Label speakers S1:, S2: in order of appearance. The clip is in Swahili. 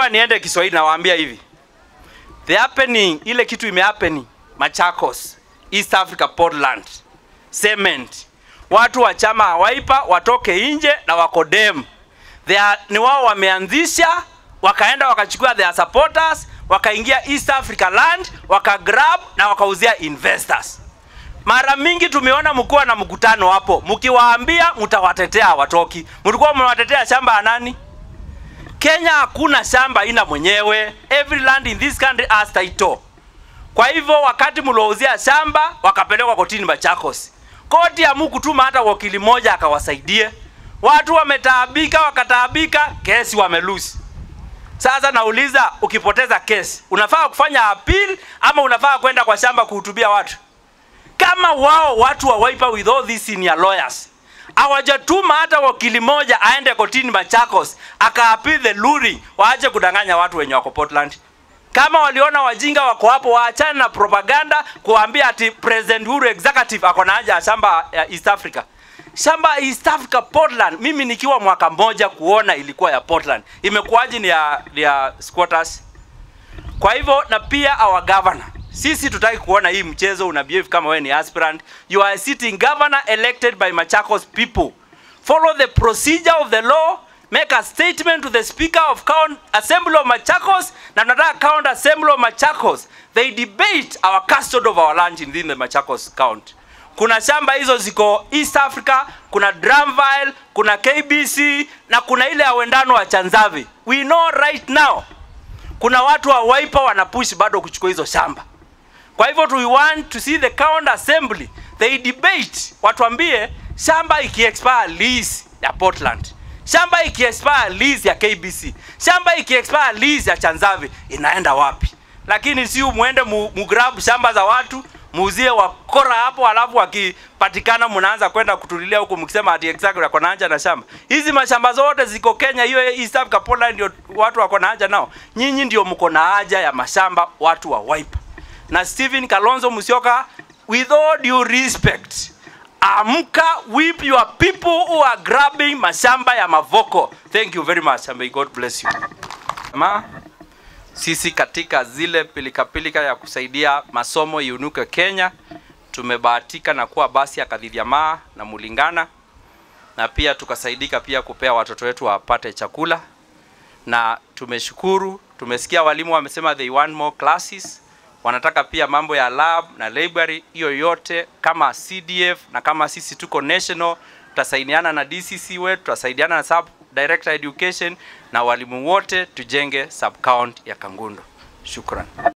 S1: Nataka niende Kiswahili na waambia hivi. The happening, ile kitu imehappening Machakos, East Africa, Portland, cement. Watu wa chama WIPER watoke nje na wakodem. Ni wao wameanzisha, wakaenda wakachukua their supporters, wakaingia East Africa land, wakagrab na wakauzia investors. Mara mingi tumeona mkuu na mkutano hapo, mkiwaambia mtawatetea watoki. Mlikuwa mnawatetea shamba ya nani? Kenya hakuna shamba ina mwenyewe. Every land in this country has title. Kwa hivyo wakati mlouzia shamba wakapelekwa kotini Machakos. Koti ya mkutuma hata wakili moja akawasaidie. Watu wametaabika, wakataabika, kesi wamelusi. Sasa nauliza, ukipoteza kesi, unafaa kufanya appeal ama unafaa kwenda kwa shamba kuhutubia watu? Kama watu wa WIPER with all these senior lawyers hawajatuma hata wakili moja aende kotini Machakos aka-appeal the luring, waache kudanganya watu wenye wako Portland. Kama waliona wajinga wako hapo, waachane na propaganda kuambia ati President Uhuru executive ako na haja ya shamba ya East Africa. Shamba East Africa Portland, mimi nikiwa mwaka mmoja kuona ilikuwa ya Portland. Imekuwaje ni ya squatters? Kwa hivyo na pia our governor, sisi tutaki kuona hii mchezo una behave kama wewe ni aspirant. You are a sitting governor elected by Machakos people. Follow the procedure of the law. Make a statement to the Speaker of Assembly of Machakos na nataka County Assembly of Machakos. They debate our custody of our land in the Machakos County. Kuna shamba hizo ziko East Africa, kuna Dramville, kuna KBC na kuna ile ya wendano wa Chanzavi. We know right now kuna watu wa WIPER wanapush bado kuchukua hizo shamba. Kwa hivyo we want to see the County Assembly, they debate, watuambie shamba iki-expire lease ya Portland, shamba iki-expire lease ya KBC, shamba iki-expire lease ya Chanzavi, inaenda wapi? Lakini si muende mugrab shamba za watu, muuzie wakora hapo, alafu wakipatikana mnaanza kwenda kutulilia huko mkisema ati exactly wako na haja na shamba. Hizi mashamba zote ziko Kenya, hiyo East Africa Portland ndio watu wako na haja nao. Nyinyi ndio mko na haja ya mashamba, watu wa WIPER. Na Stephen Kalonzo Musyoka, with all due respect, amka, whip your people who are grabbing mashamba ya MAVOKO. Thank you very much and may God bless you. Sisi katika zile pilika ya kusaidia masomo iunuke Kenya, tumebahatika na kuwa basi ya Kadhidhiamaa na Mulingana, na pia tukasaidika pia kupea watoto wetu wapate chakula, na tumeshukuru. Tumesikia walimu wamesema they want more classes, wanataka pia mambo ya lab na library. Hiyo yote kama CDF na kama sisi tuko national, tutasaidiana na DCC wetu, tutasaidiana na sub director education na walimu wote tujenge sub county ya Kangundo. Shukran.